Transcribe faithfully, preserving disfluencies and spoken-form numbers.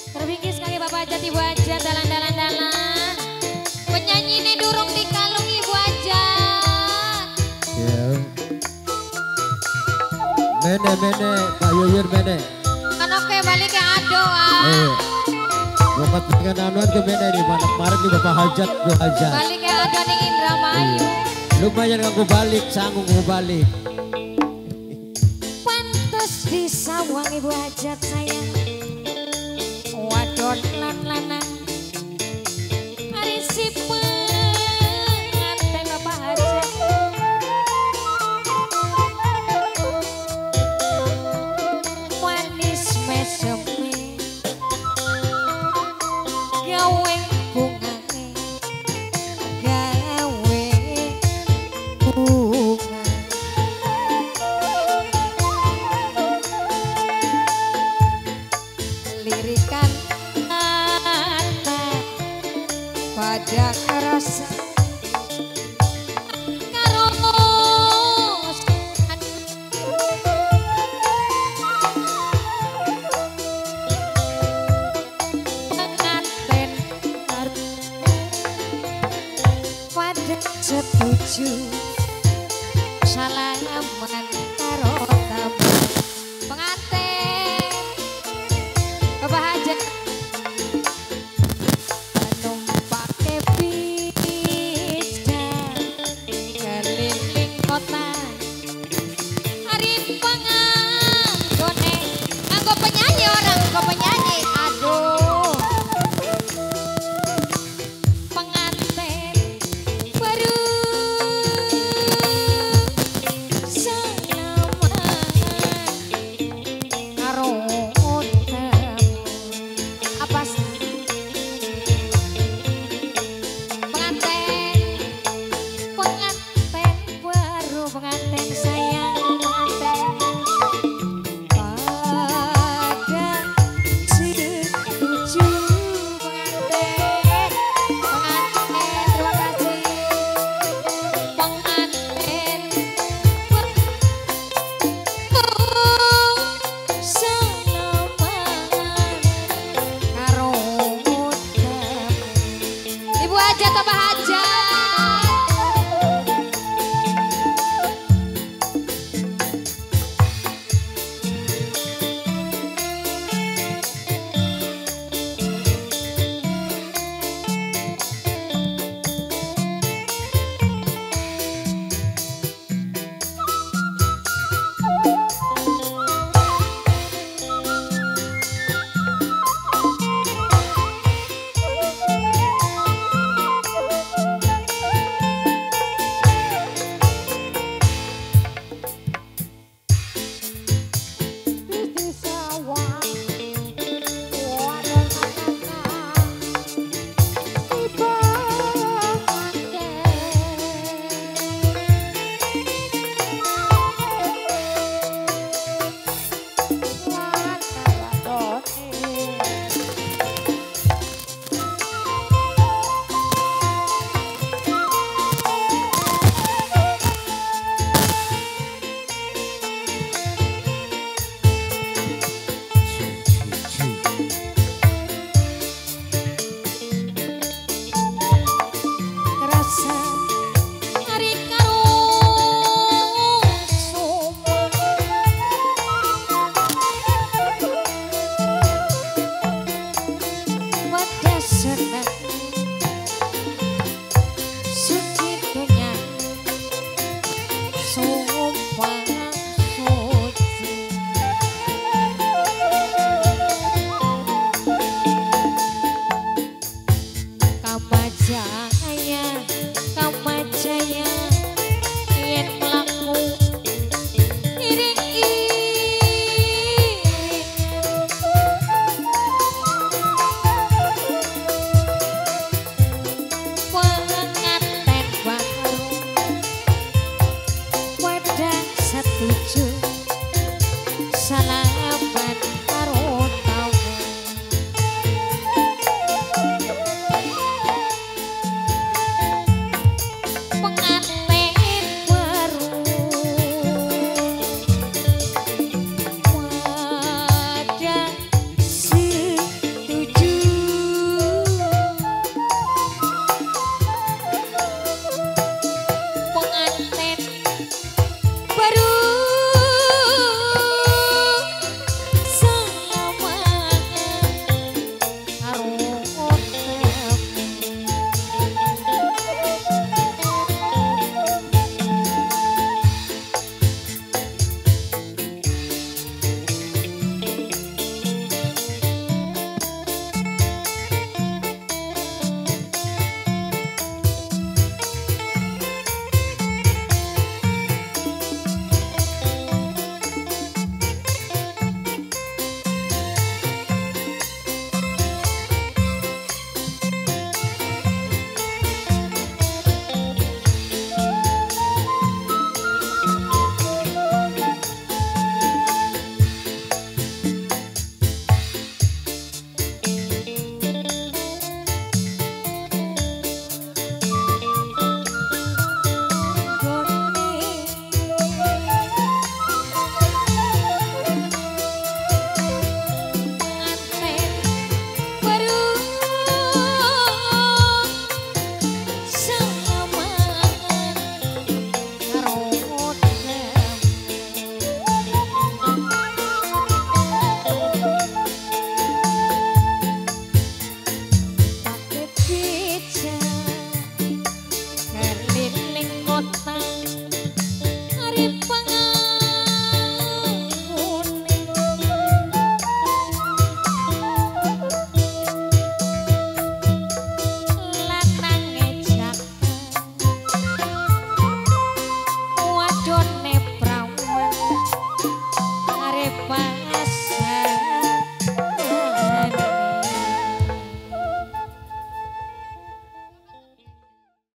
Terbingkis sekali Bapak Hajat, Ibu Hajat, dalan-dalan-dalan. Penyanyi ini durung dikalung Ibu Hajat. Ya. Mene mene Pak Yuyur mene. Kan oke balik ke Ado ah. Eh. Bapak dengan anuan ke mene nih, mana kemarin di Bapak Hajat, Bu Hajat. Balik ke Ado ning Indramayu. Lumayan aku balik, sanggup aku balik. Pantes di sawang Ibu Hajat sayang. Wadon lan lanang. Hari si pengantin Bapak Hajat. Manis meseme. Gawe bungane. Gawe bunga. Lirikan mata pada kerasa karo pengantin pada setuju salaman karo tamu pengantin Bapak Hajat numpake pizza keliling kota hari panganggone nganggo penyanyi orang nganggo penyanyi aduh pengantin baru salaman karo apa sih pengantin pengantin baru pengantin sayang pengantin pada setuju pengantin pengantin terima kasih pengantin salaman karo Ibu Hajat Bapak Hajat. Setuju salaman